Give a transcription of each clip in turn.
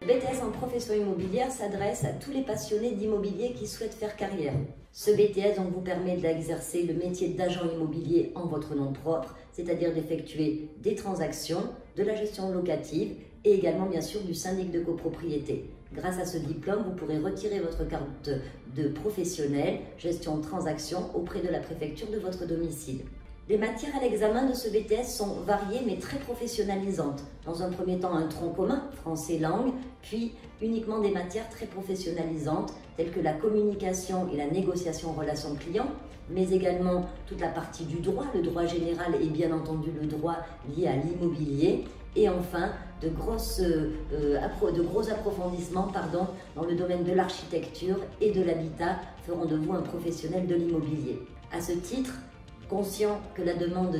BTS en profession immobilière s'adresse à tous les passionnés d'immobilier qui souhaitent faire carrière. Ce BTS donc vous permet d'exercer le métier d'agent immobilier en votre nom propre, c'est-à-dire d'effectuer des transactions, de la gestion locative et également bien sûr du syndic de copropriété. Grâce à ce diplôme, vous pourrez retirer votre carte de professionnel, gestion de transactions auprès de la préfecture de votre domicile. Les matières à l'examen de ce BTS sont variées mais très professionnalisantes. Dans un premier temps, un tronc commun, français langue, puis uniquement des matières très professionnalisantes telles que la communication et la négociation en relation client, mais également toute la partie du droit, le droit général et bien entendu le droit lié à l'immobilier. Et enfin, de gros approfondissements dans le domaine de l'architecture et de l'habitat feront de vous un professionnel de l'immobilier. À ce titre, conscient que la demande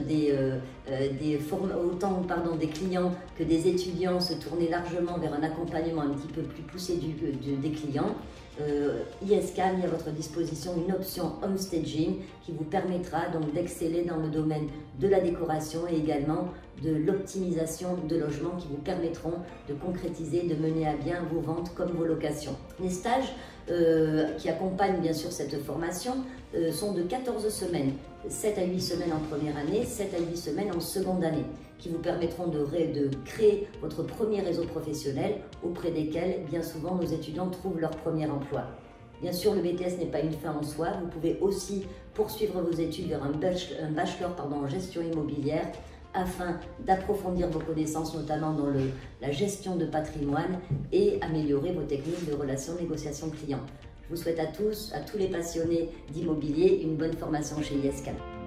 des clients que des étudiants se tournaient largement vers un accompagnement un petit peu plus poussé des clients, ISK a mis à votre disposition une option homestaging qui vous permettra donc d'exceller dans le domaine de la décoration et également de l'optimisation de logements qui vous permettront de concrétiser, de mener à bien vos ventes comme vos locations. Les stages qui accompagnent bien sûr cette formation sont de 14 semaines, 7 à 8 semaines en première année, 7 à 8 semaines en seconde année, qui vous permettront de créer votre premier réseau professionnel auprès desquels bien souvent nos étudiants trouvent leur premier emploi. Bien sûr, le BTS n'est pas une fin en soi, vous pouvez aussi poursuivre vos études vers un bachelor en gestion immobilière afin d'approfondir vos connaissances, notamment dans la gestion de patrimoine et améliorer vos techniques de relations négociation client. Je vous souhaite à tous les passionnés d'immobilier, une bonne formation chez ISK.